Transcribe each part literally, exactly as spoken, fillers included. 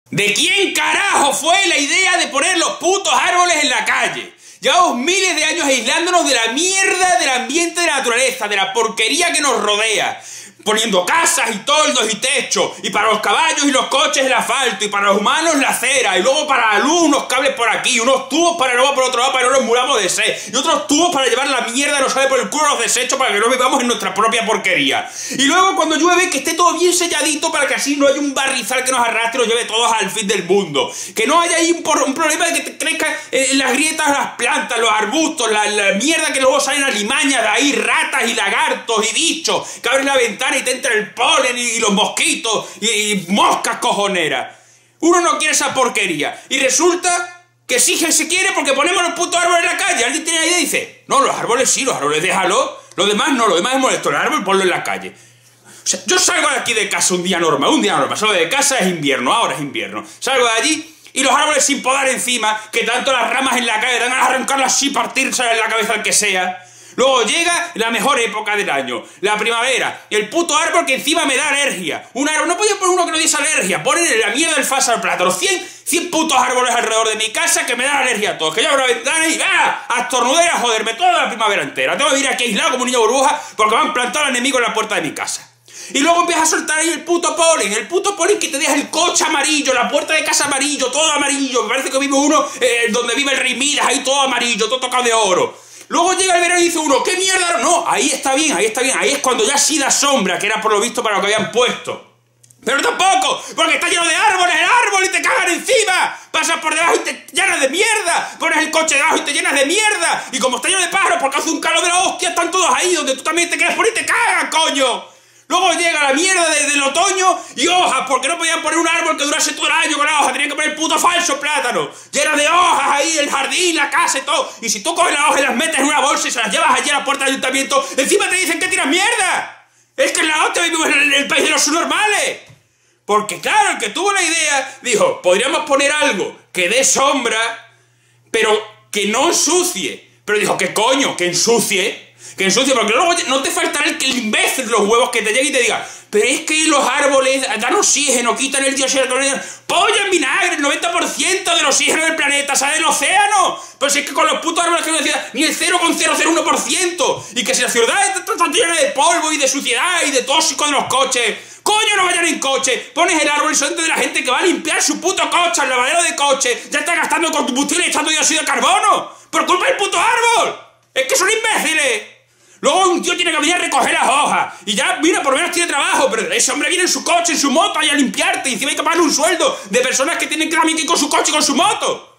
¿De quién carajo fue la idea de poner los putos árboles en la calle? Llevamos miles de años aislándonos de la mierda del ambiente de la naturaleza, de la porquería que nos rodea. Poniendo casas y toldos y techos, y para los caballos y los coches el asfalto, y para los humanos la acera, y luego para la luz unos cables por aquí, unos tubos para luego por otro lado para que no nos muramos de sed, y otros tubos para llevar la mierda no sabe por el culo los desechos para que no vivamos en nuestra propia porquería. Y luego cuando llueve que esté todo bien selladito para que así no haya un barrizal que nos arrastre y nos lleve todos al fin del mundo. Que no haya ahí un, un problema de que te crezcan eh, las grietas las plantas, los arbustos, la, la mierda que luego salen alimañas de ahí, ratas y lagartos y bichos, que abren la ventana y te entra el polen y, y los mosquitos y, y moscas cojoneras. Uno no quiere esa porquería. Y resulta que sí que se quiere porque ponemos los putos árboles en la calle. Alguien tiene la idea y dice, no, los árboles sí, los árboles déjalo. Los demás no, lo demás es molesto. El árbol ponlo en la calle. O sea, yo salgo de aquí de casa un día normal, un día normal. Salgo de casa, es invierno, ahora es invierno. Salgo de allí y los árboles sin podar encima, que tanto las ramas en la calle dan a arrancarlas así, partirse en la cabeza al que sea. Luego llega la mejor época del año, la primavera, el puto árbol que encima me da alergia. Un árbol, no podía poner uno que no diese alergia, ponen la mierda del fasa al plátano. cien, cien putos árboles alrededor de mi casa que me dan alergia a todos. Que yo abro la ventana y ¡ah! A estornudar, a joderme toda la primavera entera. Tengo que ir aquí aislado como un niño burbuja porque me han plantado al enemigo en la puerta de mi casa. Y luego empieza a soltar ahí el puto polen, el puto polen que te deja el coche amarillo, la puerta de casa amarillo, todo amarillo. Me parece que vive uno eh, donde vive el Rey Midas, ahí todo amarillo, todo tocado de oro. Luego llega el verano y dice uno, ¿qué mierda? No, ahí está bien, ahí está bien. Ahí es cuando ya sí da sombra, que era por lo visto para lo que habían puesto. Pero tampoco, porque está lleno de árboles, el árbol y te cagan encima. Pasas por debajo y te llenas de mierda. Pones el coche debajo y te llenas de mierda. Y como está lleno de pájaros porque hace un calor de la hostia, están todos ahí donde tú también te quieres poner y te cagan, coño. Luego llega la mierda de, del otoño y hojas, porque no podían poner un árbol que durase todo el año con la hoja, tenían que poner el puto falso plátano, lleno de hojas ahí, el jardín, la casa y todo. Y si tú coges las hojas y las metes en una bolsa y se las llevas allí a la puerta del ayuntamiento, encima te dicen que tiras mierda. Es que en la hostia vivimos en el, el país de los subnormales. Porque claro, el que tuvo la idea dijo, podríamos poner algo que dé sombra, pero que no ensucie. Pero dijo, ¿qué coño? ¿Que ensucie? Que ensucia, porque luego no te faltará el, el imbécil de los huevos que te llegue y te diga, pero es que los árboles dan oxígeno, quitan el dióxido de carbono. ¡Pollo en vinagre! El noventa por ciento del oxígeno del planeta sale del océano. Pero si es que con los putos árboles que no decía ni el cero coma cero cero uno por ciento. Y que si la ciudad está llena de polvo y de suciedad y de tóxico de los coches, ¡coño, no vayan en coche! Pones el árbol y son de la gente que va a limpiar su puto coche, el lavadero de coche, ya está gastando combustible y echando dióxido de carbono. ¡Por culpa del puto árbol! ¡Es que son imbéciles! Luego un tío tiene que venir a recoger las hojas. Y ya, mira, por lo menos tiene trabajo. Pero ese hombre viene en su coche, en su moto, ahí a limpiarte. Y encima hay que pagarle un sueldo de personas que tienen que también ir con su coche y con su moto.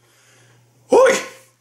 Uy.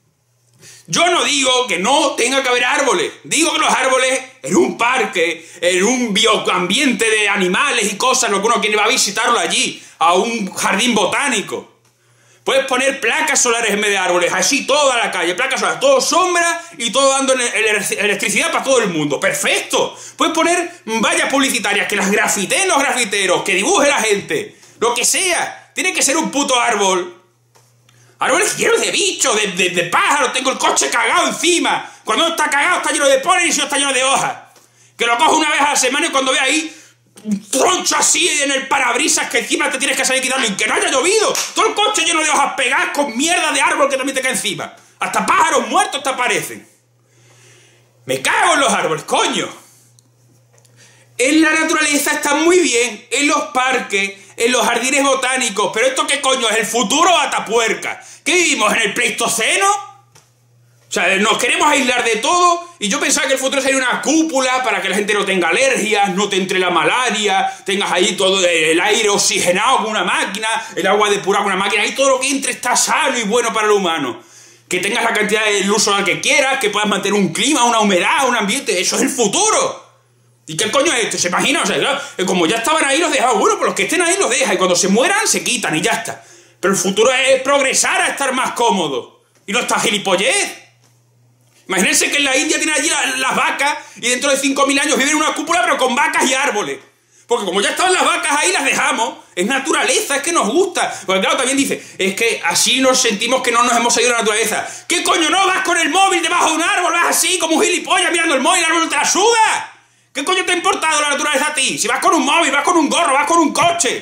Yo no digo que no tenga que haber árboles. Digo que los árboles en un parque, en un bioambiente de animales y cosas, lo que uno quiere va a visitarlo allí, a un jardín botánico. Puedes poner placas solares en vez de árboles, así toda la calle, placas solares, todo sombra y todo dando electricidad para todo el mundo. ¡Perfecto! Puedes poner vallas publicitarias, que las grafiteen los grafiteros, que dibuje la gente, lo que sea. Tiene que ser un puto árbol. Árboles llenos de bichos, de, de, de pájaros, tengo el coche cagado encima. Cuando no está cagado está lleno de polen y si no está lleno de hojas. Que lo cojo una vez a la semana y cuando ve ahí un troncho así en el parabrisas que encima te tienes que salir quitarlo y que no haya llovido. Todo el coche lleno de hojas pegadas con mierda de árbol que también te cae encima. Hasta pájaros muertos te aparecen. Me cago en los árboles, coño. En la naturaleza está muy bien, en los parques, en los jardines botánicos, pero ¿esto qué coño es? ¿El futuro atapuerca? ¿Qué vivimos en el Pleistoceno? O sea, nos queremos aislar de todo y yo pensaba que el futuro sería una cúpula para que la gente no tenga alergias, no te entre la malaria, tengas ahí todo el aire oxigenado con una máquina, el agua depurada con una máquina, y todo lo que entre está sano y bueno para el humano. Que tengas la cantidad de luz solar que quieras, que puedas mantener un clima, una humedad, un ambiente, eso es el futuro. ¿Y qué coño es esto? ¿Se imagina? O sea, claro, como ya estaban ahí los dejaba, bueno, pues los que estén ahí los deja y cuando se mueran se quitan y ya está. Pero el futuro es progresar a estar más cómodo y no estar gilipollez. Imagínense que en la India tienen allí las, las vacas y dentro de cinco mil años viven en una cúpula pero con vacas y árboles. Porque como ya estaban las vacas ahí, las dejamos. Es naturaleza, es que nos gusta. Porque claro, también dice, es que así nos sentimos que no nos hemos salido de la naturaleza. ¿Qué coño no? Vas con el móvil debajo de un árbol, vas así como un gilipollas mirando el móvil y el árbol te la suda. ¿Qué coño te ha importado la naturaleza a ti? Si vas con un móvil, vas con un gorro, vas con un coche.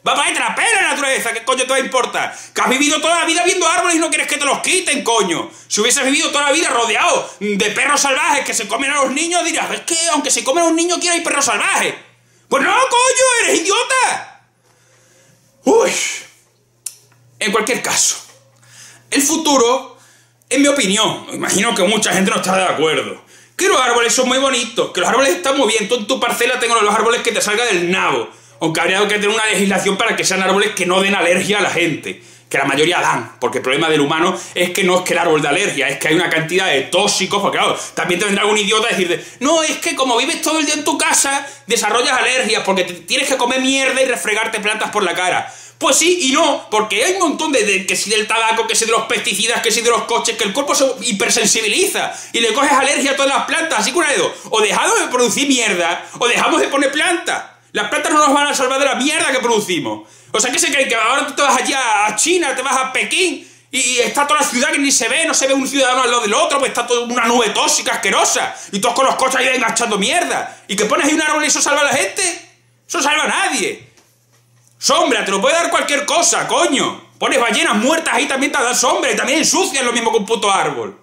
Va para ahí trapera la naturaleza, ¿qué coño te va a importar? Que has vivido toda la vida viendo árboles y no quieres que te los quiten, coño. Si hubieses vivido toda la vida rodeado de perros salvajes que se comen a los niños, dirás, es que aunque se comen a un niño, quiero hay perros salvajes. Pues no, coño, eres idiota. Uy. En cualquier caso, el futuro, en mi opinión, imagino que mucha gente no está de acuerdo, que los árboles son muy bonitos, que los árboles están muy bien. Tú en tu parcela tengo los árboles que te salga del nabo. Aunque habría que tener una legislación para que sean árboles que no den alergia a la gente. Que la mayoría dan, porque el problema del humano es que no es que el árbol de alergia, es que hay una cantidad de tóxicos, porque claro, también te vendrá algún idiota a decirte, no, es que como vives todo el día en tu casa, desarrollas alergias, porque te tienes que comer mierda y refregarte plantas por la cara. Pues sí y no, porque hay un montón de, de que si del tabaco, que si de los pesticidas, que si de los coches, que el cuerpo se hipersensibiliza y le coges alergia a todas las plantas, así que una de dos, o dejamos de producir mierda, o dejamos de poner plantas. Las plantas no nos van a salvar de la mierda que producimos. O sea, ¿qué se creen? Que ahora tú te vas allá a China, te vas a Pekín y está toda la ciudad que ni se ve, no se ve un ciudadano al lado del otro, pues está toda una nube tóxica, asquerosa, y todos con los coches ahí enganchando mierda. ¿Y que pones ahí un árbol y eso salva a la gente? Eso salva a nadie. Sombra, te lo puede dar cualquier cosa, coño. Pones ballenas muertas ahí, también te dan sombra, y también ensucias lo mismo que un puto árbol.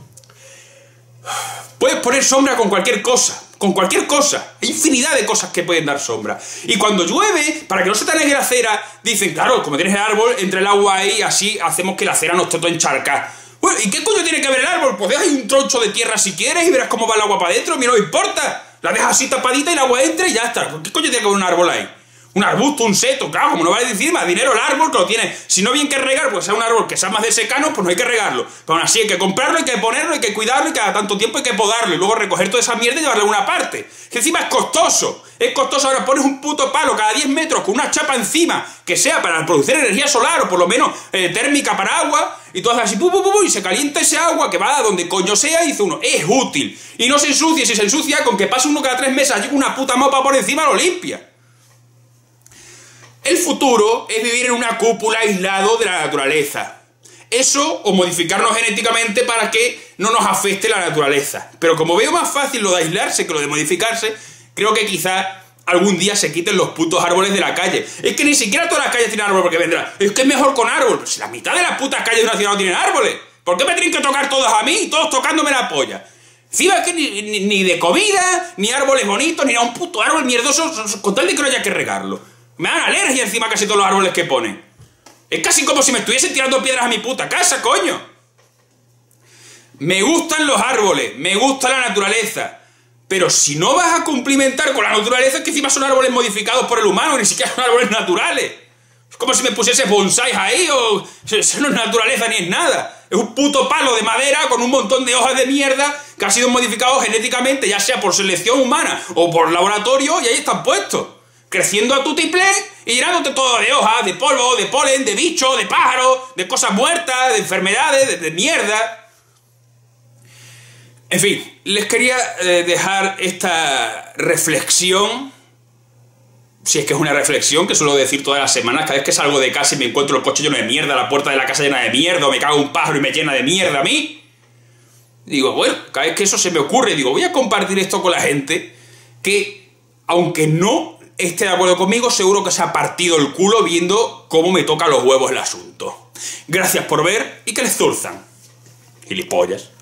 Puedes poner sombra con cualquier cosa. Con cualquier cosa. Hay infinidad de cosas que pueden dar sombra. Y cuando llueve, para que no se te anegue la acera, dicen, claro, como tienes el árbol, entre el agua ahí, así hacemos que la acera no esté todo encharcada. Bueno, ¿y qué coño tiene que ver el árbol? Pues deja ahí un troncho de tierra si quieres y verás cómo va el agua para adentro. A mí no me importa. La dejas así tapadita y el agua entra y ya está. ¿Qué coño tiene que ver un árbol ahí? Un arbusto, un seto, claro, como no vale decir más dinero el árbol que lo tiene. Si no bien que regar, pues sea un árbol que sea más de secano, pues no hay que regarlo. Pero aún así hay que comprarlo, hay que ponerlo, hay que cuidarlo y cada tanto tiempo hay que podarlo y luego recoger toda esa mierda y llevarla a una parte. Que encima es costoso. Es costoso. Ahora pones un puto palo cada diez metros con una chapa encima que sea para producir energía solar o por lo menos eh, térmica para agua y tú haces así, pu, pu, pu, y se calienta ese agua que va a donde coño sea y dice uno, es útil. Y no se ensucia, si se ensucia con que pase uno cada tres meses allí con una puta mopa por encima lo limpia. El futuro es vivir en una cúpula aislado de la naturaleza. Eso o modificarnos genéticamente para que no nos afecte la naturaleza. Pero como veo más fácil lo de aislarse que lo de modificarse, creo que quizás algún día se quiten los putos árboles de la calle. Es que ni siquiera todas las calles tienen árboles porque vendrán. Es que es mejor con árbol. Pues si la mitad de las putas calles de una ciudad no tienen árboles, ¿por qué me tienen que tocar todos a mí y todos tocándome la polla? Encima que ni, ni, ni de comida, ni árboles bonitos, ni nada, un puto árbol mierdoso con tal de que no haya que regarlo. Me dan alergia encima casi todos los árboles que ponen. Es casi como si me estuviesen tirando piedras a mi puta casa, coño. Me gustan los árboles, me gusta la naturaleza. Pero si no vas a cumplimentar con la naturaleza, es que encima son árboles modificados por el humano, ni siquiera son árboles naturales. Es como si me pusiese bonsáis ahí, o... Eso no es naturaleza ni es nada. Es un puto palo de madera con un montón de hojas de mierda que han sido modificados genéticamente, ya sea por selección humana o por laboratorio, y ahí están puestos. Creciendo a tutiplén y llenándote todo de hojas, de polvo, de polen, de bichos, de pájaros, de cosas muertas, de enfermedades, de, de mierda. En fin, les quería eh, dejar esta reflexión, si es que es una reflexión que suelo decir todas las semanas, cada vez que salgo de casa y me encuentro el coche lleno de mierda, la puerta de la casa llena de mierda, o me cago un pájaro y me llena de mierda a mí. Digo, bueno, cada vez que eso se me ocurre, digo, voy a compartir esto con la gente que, aunque no esté de acuerdo conmigo, seguro que se ha partido el culo viendo cómo me toca los huevos el asunto. Gracias por ver y que les zurzan. Gilipollas.